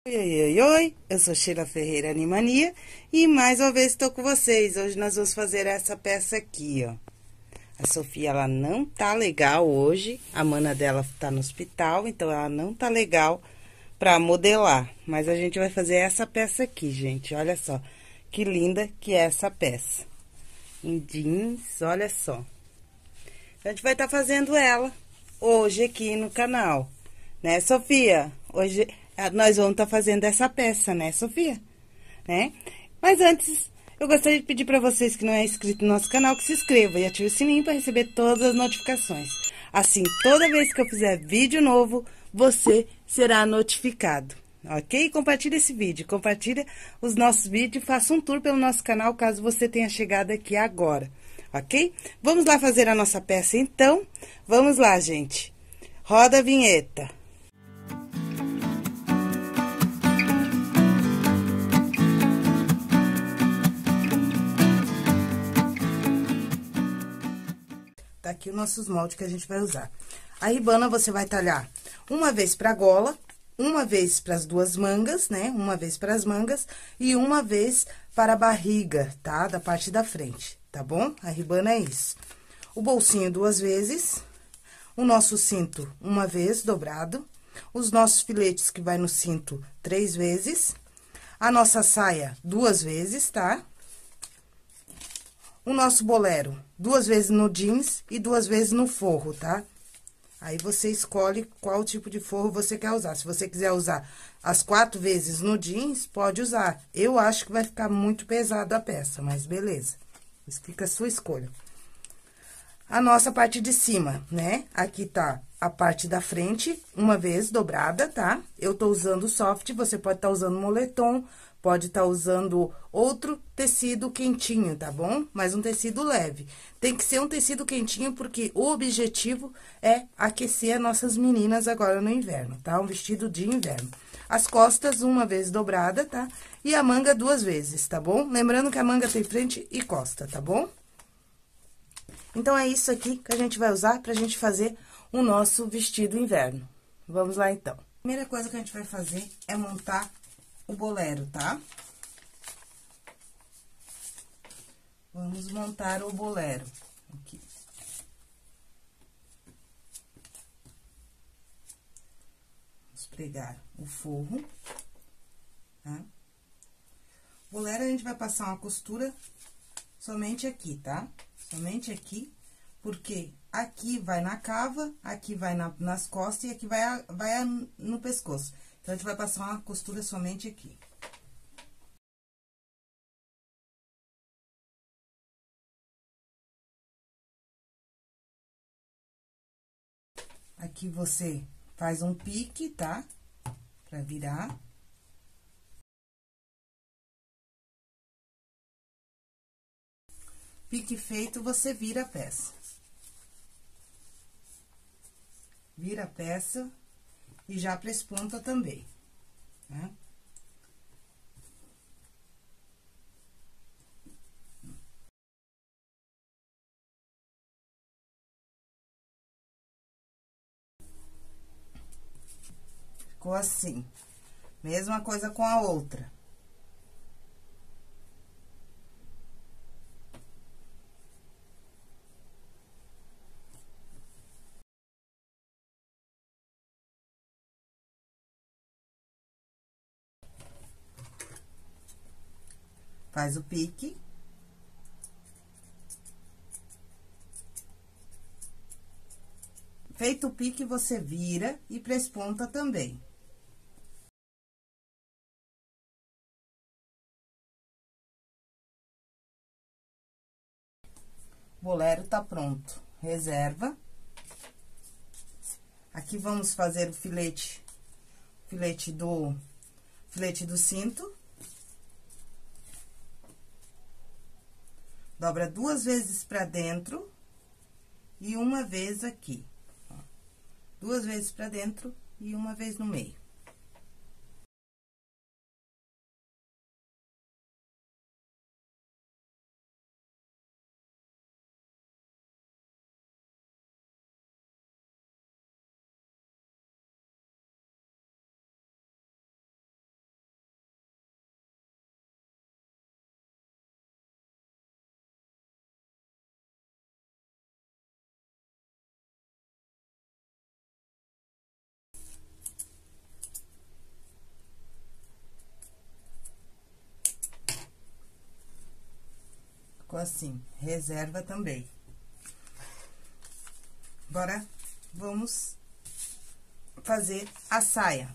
Oi, oi, oi, oi, eu sou Sheila Ferreira Animania e mais uma vez estou com vocês. Hoje nós vamos fazer essa peça aqui, ó. A Sofia, ela não tá legal hoje, a mana dela tá no hospital, então ela não tá legal pra modelar. Mas a gente vai fazer essa peça aqui, gente, olha só, que linda que é essa peça. Em jeans, olha só. A gente vai estar fazendo ela hoje aqui no canal, né, Sofia? Hoje nós vamos estar fazendo essa peça, né, Sofia? Né? Mas antes, eu gostaria de pedir para vocês que não é inscrito no nosso canal, que se inscreva e ative o sininho para receber todas as notificações. Assim, toda vez que eu fizer vídeo novo, você será notificado, ok? Compartilhe esse vídeo, compartilhe os nossos vídeos e faça um tour pelo nosso canal, caso você tenha chegado aqui agora, ok? Vamos lá fazer a nossa peça, então? Vamos lá, gente. Roda a vinheta. Tá aqui os nossos moldes que a gente vai usar. A ribana você vai talhar uma vez pra gola, uma vez para as duas mangas, né? Uma vez para as mangas e uma vez para a barriga, tá? Da parte da frente, tá bom? A ribana é isso. O bolsinho duas vezes, o nosso cinto uma vez dobrado, os nossos filetes que vai no cinto 3 vezes, a nossa saia 2 vezes, tá? O nosso bolero 2 vezes no jeans e 2 vezes no forro, tá? Aí, você escolhe qual tipo de forro você quer usar. Se você quiser usar as 4 vezes no jeans, pode usar. Eu acho que vai ficar muito pesado a peça, mas beleza. Isso fica a sua escolha. A nossa parte de cima, né? Aqui tá a parte da frente, uma vez dobrada, tá? Eu tô usando soft, você pode estar usando moletom, pode estar usando outro tecido quentinho, tá bom? Mas um tecido leve. Tem que ser um tecido quentinho, porque o objetivo é aquecer as nossas meninas agora no inverno, tá? Um vestido de inverno. As costas, uma vez dobrada, tá? E a manga 2 vezes, tá bom? Lembrando que a manga tem frente e costa, tá bom? Então, é isso aqui que a gente vai usar pra gente fazer o nosso vestido inverno. Vamos lá, então. A primeira coisa que a gente vai fazer é montar o bolero, tá? Vamos montar o bolero aqui. Vamos pregar o forro, tá? O bolero, a gente vai passar uma costura somente aqui, tá? Somente aqui, porque aqui vai na cava, aqui vai nas costas e aqui vai no pescoço. Então, a gente vai passar uma costura somente aqui. Aqui você faz um pique, tá? Pra virar. Pique feito, você vira a peça. Vira a peça e já presponta também, né? Ficou assim. Mesma coisa com a outra. Faz o pique. Feito o pique, você vira e presponta também. O bolero tá pronto. Reserva. Aqui, vamos fazer o filete do cinto. Dobra 2 vezes pra dentro e uma vez aqui. Ó. 2 vezes pra dentro e uma vez no meio. ficou assim, reserva também. Agora, vamos fazer a saia.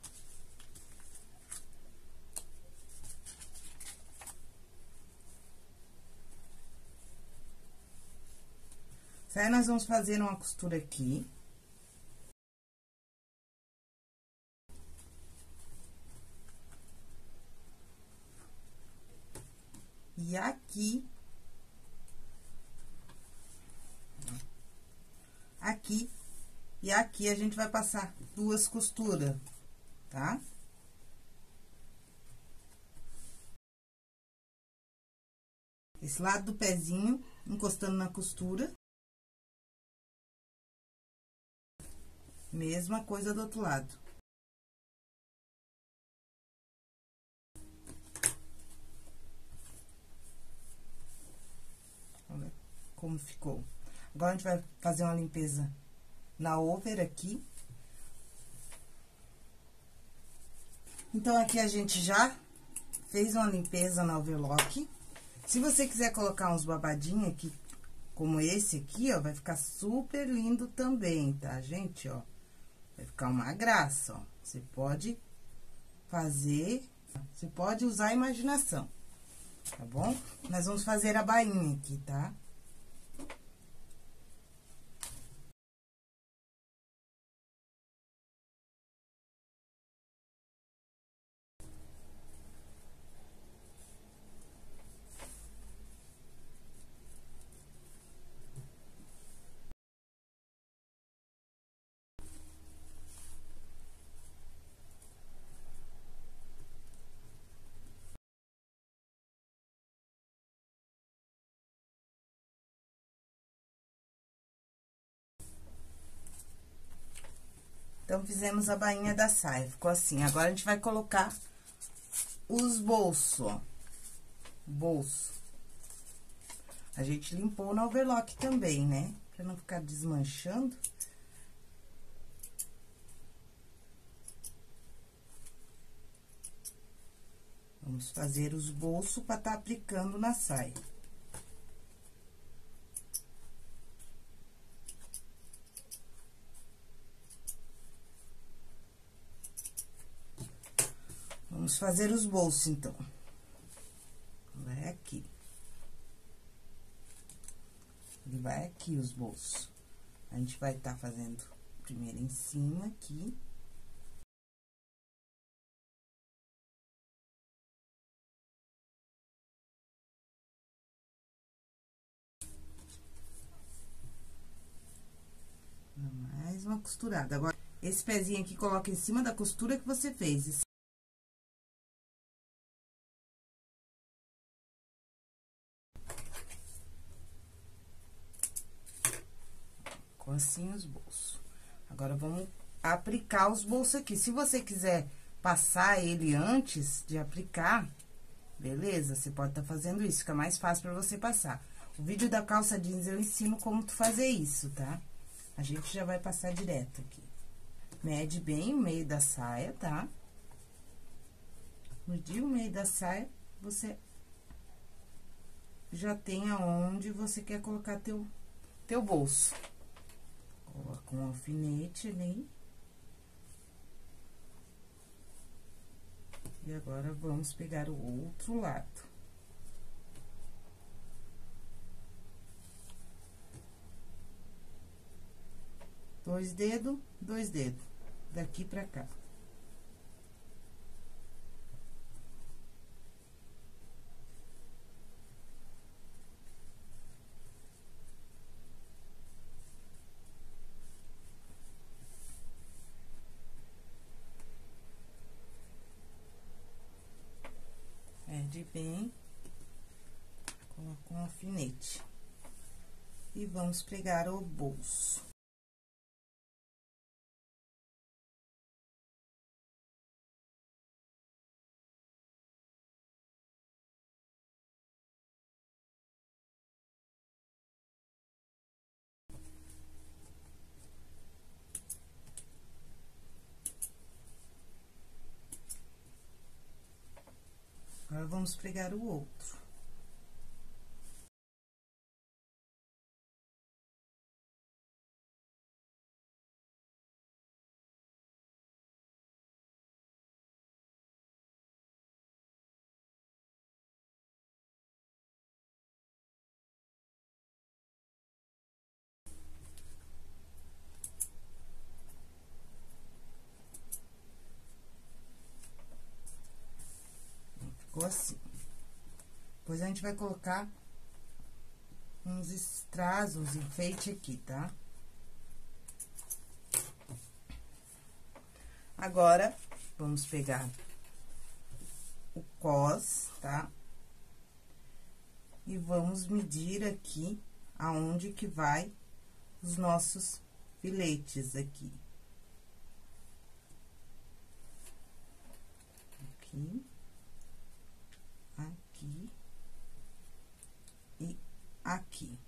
Aí, nós vamos fazer uma costura aqui. E aqui. Aqui. E aqui a gente vai passar 2 costuras, tá? Esse lado do pezinho, encostando na costura. Mesma coisa do outro lado. Olha como ficou. Agora, a gente vai fazer uma limpeza na over aqui. Então, aqui a gente já fez uma limpeza na overlock. Se você quiser colocar uns babadinhos aqui, como esse aqui, ó, vai ficar super lindo também, tá, gente, ó? Vai ficar uma graça, ó. Você pode fazer, você pode usar a imaginação, tá bom? Nós vamos fazer a bainha aqui, tá? Então, fizemos a bainha da saia, ficou assim. Agora, a gente vai colocar os bolsos, ó. Bolso. A gente limpou no overlock também, né? Pra não ficar desmanchando. Vamos fazer os bolsos pra tá aplicando na saia. Vamos fazer os bolsos, então. Vai aqui. Ele vai aqui, os bolsos. A gente vai tá fazendo primeiro em cima, aqui. Mais uma costurada. Agora, esse pezinho aqui, coloca em cima da costura que você fez. Ficou assim os bolsos. Agora, vamos aplicar os bolsos aqui. Se você quiser passar ele antes de aplicar, beleza? Você pode tá fazendo isso, fica mais fácil pra você passar. O vídeo da calça jeans eu ensino como tu fazer isso, tá? A gente já vai passar direto aqui. Mede bem o meio da saia, tá? Mediu o meio da saia, você já tem aonde você quer colocar teu bolso. Coloca um alfinete ali. E agora, vamos pegar o outro lado. Dois dedos, daqui pra cá. Mede bem, coloca um alfinete. E vamos pregar o bolso. Agora, vamos pregar o outro. Ficou assim. Depois, a gente vai colocar uns strass, uns enfeite aqui, tá? Agora, vamos pegar o cos, tá? E vamos medir aqui aonde que vai os nossos filetes aqui. Aqui. Aqui. E aqui.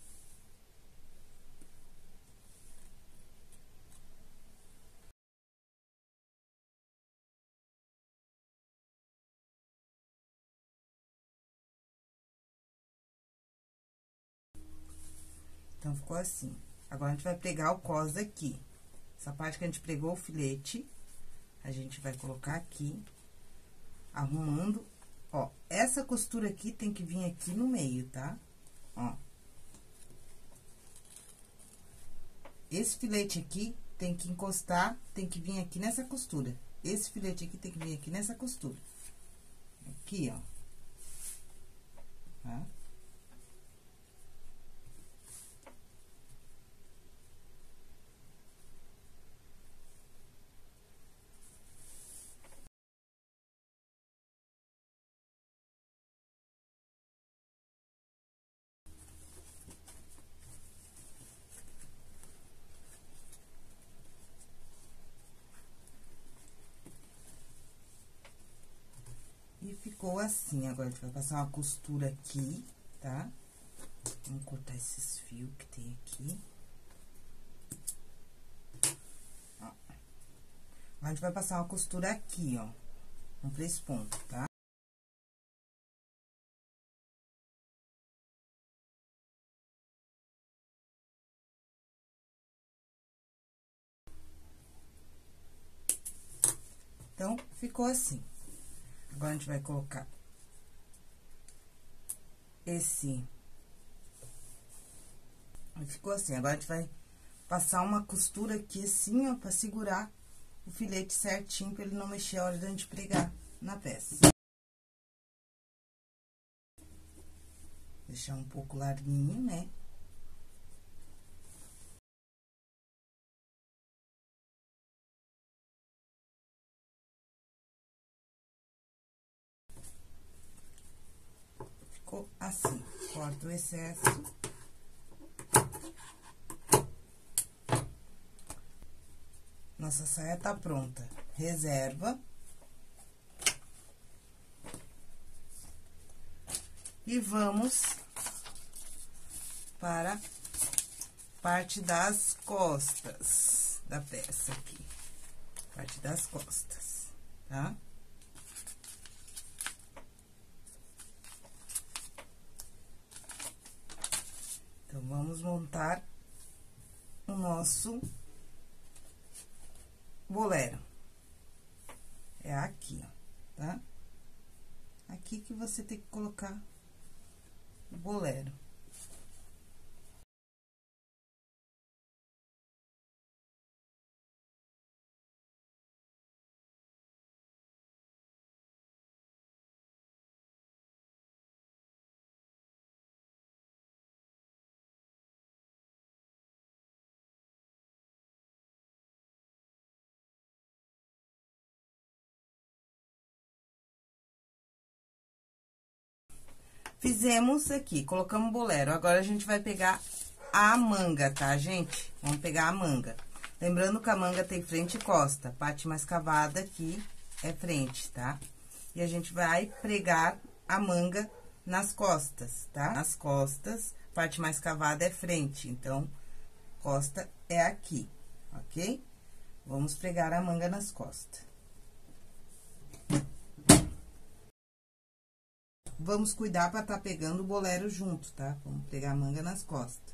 Então, ficou assim. Agora, a gente vai pregar o cos aqui. Essa parte que a gente pregou o filete, a gente vai colocar aqui, arrumando. Ó, essa costura aqui tem que vir aqui no meio, tá? Ó. Esse filete aqui tem que encostar, tem que vir aqui nessa costura. Esse filete aqui tem que vir aqui nessa costura. Aqui, ó. Tá? E ficou assim. Agora, a gente vai passar uma costura aqui, tá? Vamos cortar esses fios que tem aqui. Ó. Agora, a gente vai passar uma costura aqui, ó. Com 3 pontos, tá? Então, ficou assim. Agora, a gente vai colocar esse. Ficou assim. Agora, a gente vai passar uma costura aqui assim, ó, pra segurar o filete certinho, pra ele não mexer a hora da gente pregar na peça. Deixar um pouco larguinho, né? Ficou assim. Corta o excesso. Nossa saia tá pronta. Reserva. E vamos para a parte das costas da peça aqui. Parte das costas, tá? Então, vamos montar o nosso bolero. É aqui, ó, tá? Aqui que você tem que colocar o bolero. Fizemos aqui, colocamos o bolero. Agora, a gente vai pegar a manga, tá, gente? Vamos pegar a manga. Lembrando que a manga tem frente e costa. Parte mais cavada aqui é frente, tá? E a gente vai pregar a manga nas costas, tá? Nas costas, parte mais cavada é frente. Então, costa é aqui, ok? Vamos pregar a manga nas costas. Vamos cuidar pra tá pegando o bolero junto, tá? Vamos pegar a manga nas costas.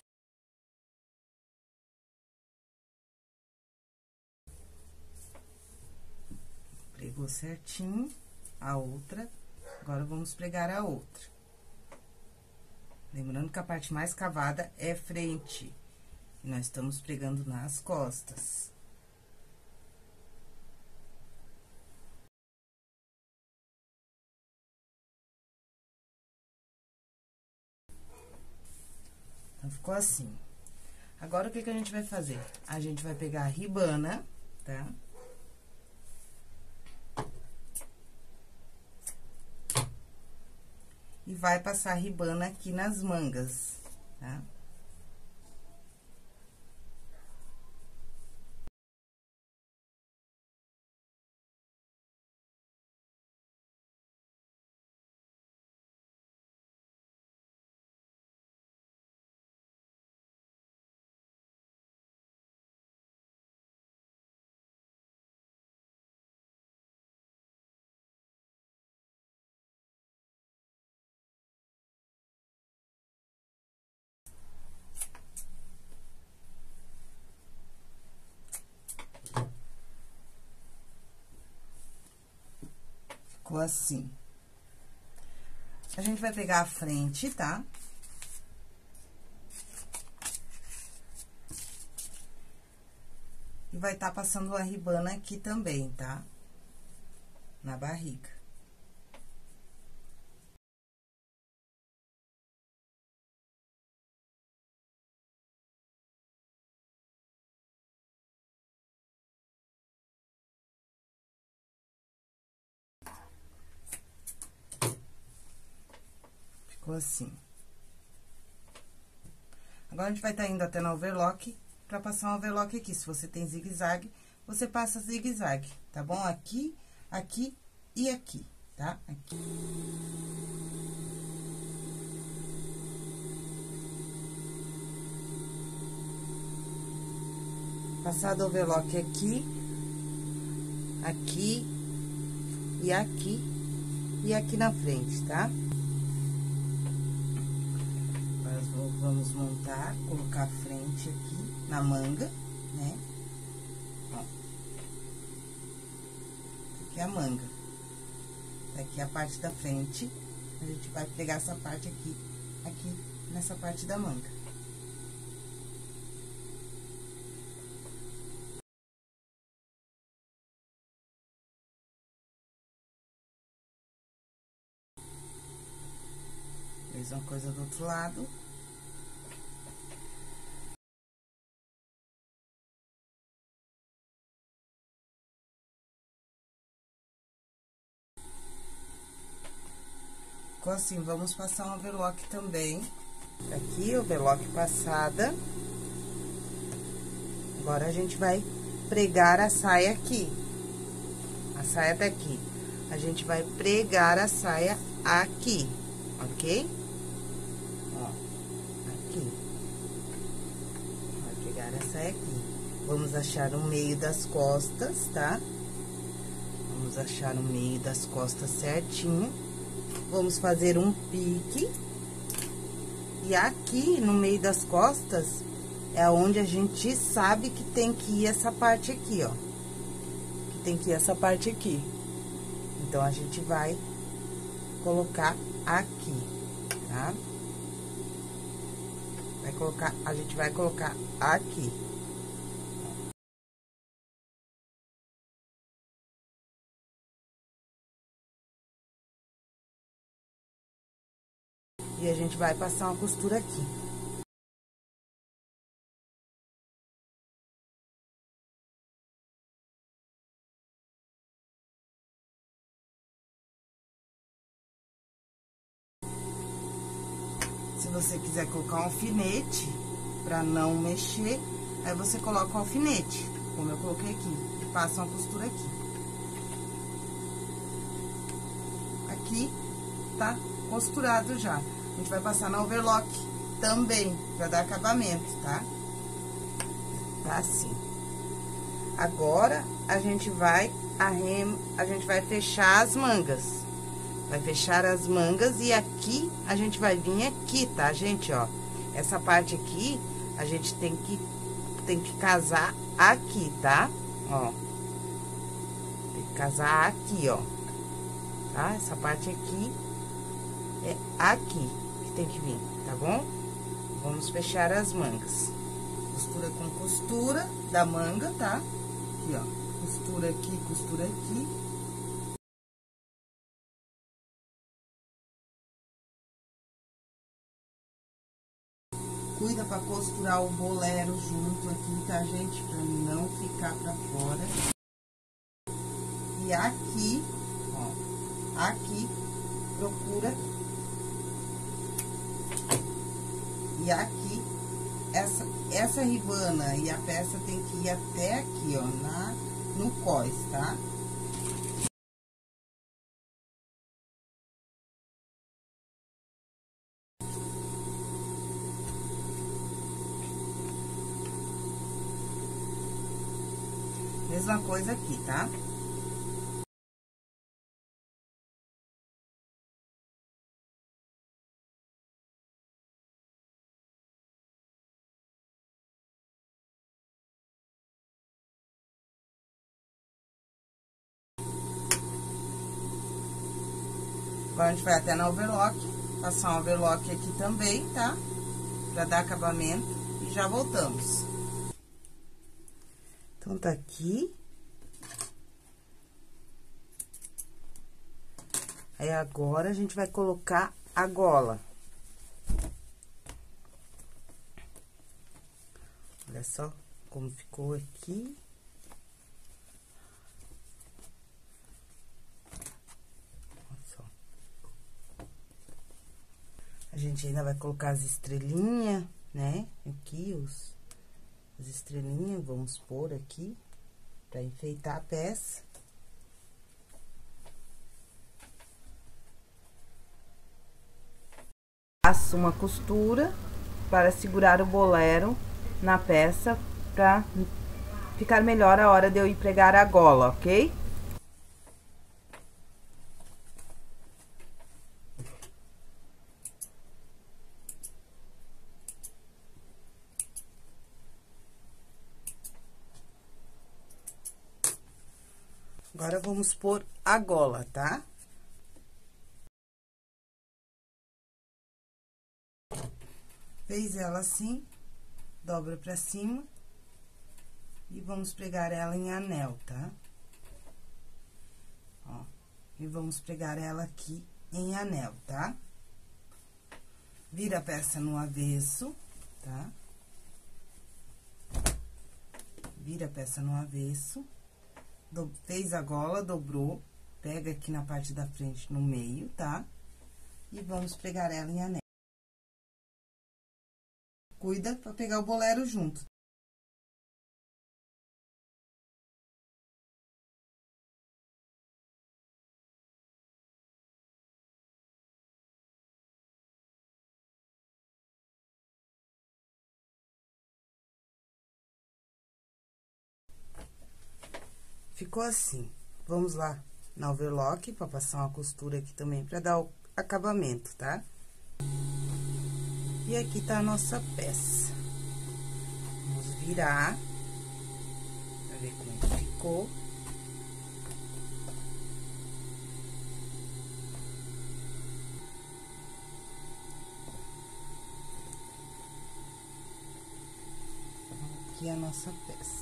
Pregou certinho a outra. Agora, vamos pregar a outra. Lembrando que a parte mais cavada é frente. E nós estamos pregando nas costas. Então, ficou assim. Agora, o que que a gente vai fazer? A gente vai pegar a ribana, tá? E vai passar a ribana aqui nas mangas, tá? Ficou assim. A gente vai pegar a frente, tá? E vai tá passando a ribana aqui também, tá? Na barriga. Ficou assim. Agora, a gente vai tá indo até na overlock pra passar um overlock aqui. Se você tem zigue-zague, você passa zigue-zague, tá bom? Aqui, aqui e aqui, tá? Aqui. Passado o overlock aqui, aqui e aqui e aqui na frente, tá? Vamos montar, colocar a frente aqui na manga, né? Ó. Aqui é a manga. Daqui a parte da frente, a gente vai pegar essa parte aqui, nessa parte da manga. Mesma coisa do outro lado. Ficou assim, vamos passar um overlock também. Aqui, overlock passada. Agora, a gente vai pregar a saia aqui. A saia daqui. A gente vai pregar a saia aqui, ok? Ó, aqui. Vai pregar a saia aqui. Vamos achar no meio das costas, tá? Vamos achar no meio das costas certinho. Vamos fazer um pique. E aqui, no meio das costas, é onde a gente sabe que tem que ir essa parte aqui, ó. Que tem que ir essa parte aqui. Então, a gente vai colocar aqui, tá? A gente vai colocar aqui. E a gente vai passar uma costura aqui. Se você quiser colocar um alfinete, pra não mexer, aí você coloca o alfinete, como eu coloquei aqui, e passa uma costura aqui. Aqui tá costurado já. A gente vai passar na overlock também, pra dar acabamento, tá? Tá assim. Agora, a gente vai fechar as mangas. Vai fechar as mangas e aqui, a gente vai vir aqui, tá, gente, ó? Essa parte aqui, a gente tem que casar aqui, tá? Ó. Tem que casar aqui, ó. Tá? Essa parte aqui é aqui que tem que vir, tá bom? Vamos fechar as mangas. Costura com costura da manga, tá? Aqui, ó. Costura aqui, costura aqui. Cuida pra costurar o bolero junto aqui, tá, gente? Pra não ficar pra fora. E aqui, ó, aqui, procura. E aqui, essa ribana e a peça tem que ir até aqui, ó, no cós, tá? Mesma coisa aqui, tá? Agora, a gente vai até na overlock, passar um overlock aqui também, tá? Pra dar acabamento e já voltamos. Então, tá aqui. Aí, agora, a gente vai colocar a gola. Olha só como ficou aqui. A gente ainda vai colocar as estrelinhas, né? Aqui, as estrelinhas, vamos pôr aqui, pra enfeitar a peça. Faço uma costura para segurar o bolero na peça, pra ficar melhor a hora de eu ir pregar a gola, ok? Agora, vamos pôr a gola, tá? Fez ela assim, dobra pra cima. E vamos pregar ela em anel, tá? Ó, e vamos pregar ela aqui em anel, tá? Vira a peça no avesso, tá? Vira a peça no avesso. Fez a gola, dobrou, pega aqui na parte da frente, no meio, tá? E vamos pregar ela em anel. Cuida pra pegar o bolero junto. Ficou assim. Vamos lá na overlock, pra passar uma costura aqui também, pra dar o acabamento, tá? E aqui tá a nossa peça. Vamos virar, pra ver como é que ficou. Aqui a nossa peça.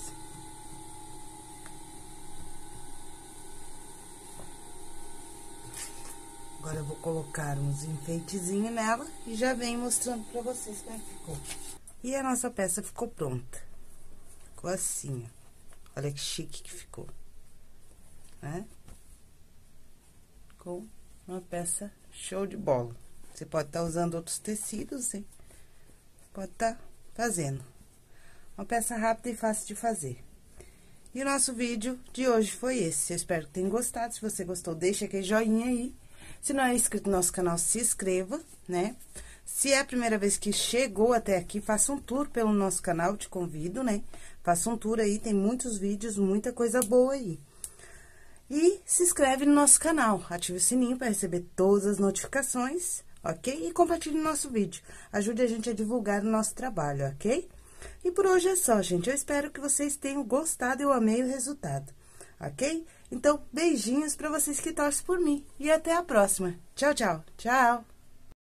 Agora, eu vou colocar uns enfeitezinhos nela e já venho mostrando pra vocês como é que ficou. E a nossa peça ficou pronta. Ficou assim, ó. Olha que chique que ficou, né? Ficou uma peça show de bola. Você pode estar usando outros tecidos, hein? Pode estar fazendo. Uma peça rápida e fácil de fazer. E o nosso vídeo de hoje foi esse. Eu espero que tenham gostado. Se você gostou, deixa aquele joinha aí. Se não é inscrito no nosso canal, se inscreva, né? Se é a primeira vez que chegou até aqui, faça um tour pelo nosso canal, te convido, né? Faça um tour aí, tem muitos vídeos, muita coisa boa aí. E se inscreve no nosso canal, ative o sininho para receber todas as notificações, ok? E compartilhe o nosso vídeo, ajude a gente a divulgar o nosso trabalho, ok? E por hoje é só, gente, eu espero que vocês tenham gostado, eu amei o resultado, ok? Então, beijinhos para vocês que torcem por mim. E até a próxima. Tchau, tchau. Tchau.